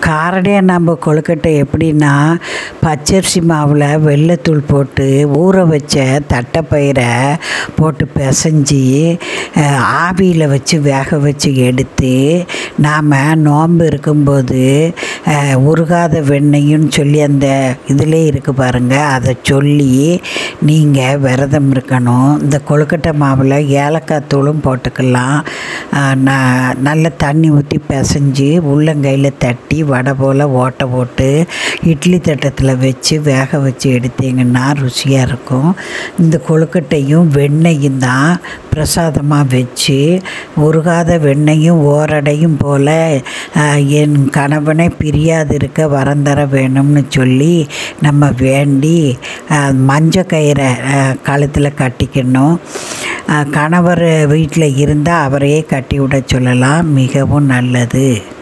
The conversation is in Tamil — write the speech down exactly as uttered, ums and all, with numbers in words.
காரடையாக நம்ம கொழுக்கட்டை எப்படின்னா, பச்சரிசி மாவில் வெள்ளைத்தூள் போட்டு ஊற வச்ச தட்டைப்பயிரை போட்டு பிசைஞ்சி ஆவியில் வச்சு வேக வச்சு எடுத்து நாம் நோன்பு இருக்கும்போது உருகாத வெண்ணெய்ன்னு சொல்லி அந்த இதிலே இருக்குது பாருங்கள், அதை சொல்லி நீங்கள் விரதம் இருக்கணும். இந்த கொழுக்கட்டை மாவில் ஏலக்காய் தூளும் போட்டுக்கலாம். ந நல்ல தண்ணி ஊற்றி பிசைஞ்சு உள்ளங்கையில் தட்டி வடை போல் ஓட்டை போட்டு இட்லி தட்டத்தில் வச்சு வேக வச்சு எடுத்தீங்கன்னா ருசியாக இருக்கும். இந்த கொழுக்கட்டையும் வெண்ணெயும் தான் பிரசாதமாக வச்சு உருகாத வெண்ணெயும் ஓரடையும் போல் என் கணவனை பிரியாது இருக்க வரம் தர வேணும்னு சொல்லி நம்ம வேண்டி மஞ்சள் கயிறை கழுத்தில் கட்டிக்கணும். கணவர் வீட்டில் இருந்தால் அவரையே கட்டி விட சொல்லலாம், மிகவும் நல்லது.